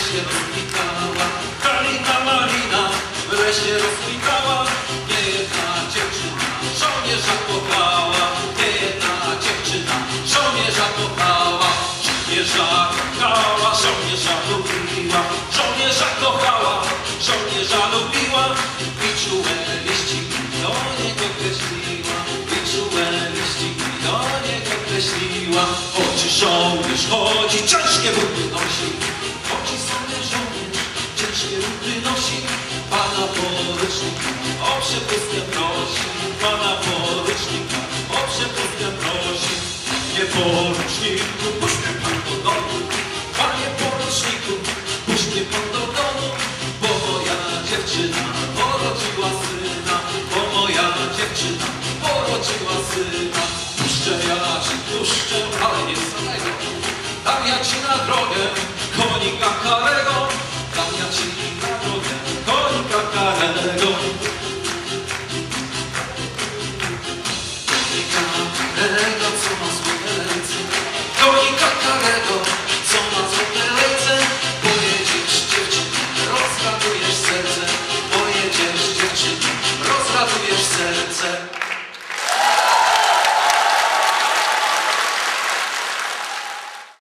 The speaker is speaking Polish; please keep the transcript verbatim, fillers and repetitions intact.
wreszcie rozkwitała. Kalina malina wreszcie rozkwitała. Niejedna dziewczyna żołnierza kochała. Niejedna dziewczyna żołnierza kochała. Żołnierza kochała, żołnierza lubiła. Żołnierza kochała, żołnierza lubiła. I czułe liściki do niego kreśliła. I czułe liściki do niego kreśliła. Chodzi żołnierz, chodzi, ciężkie buty nosi. Chodzi sobie żołnierz, ciężkie buty nosi. Pana porucznika o przepustkę prosi. Pana porucznika o przepustkę prosi. Nie poruczniku, puść mnie pan do domu. Panie poruczniku, puść mnie pan do domu. Bo moja dziewczyna porodziła syna. Bo moja dziewczyna porodziła syna. Puszczę ja ci, puszczę, ale nie samego. Dam ja ci na drogę konika karego. Dam ja ci na drogę konika karego.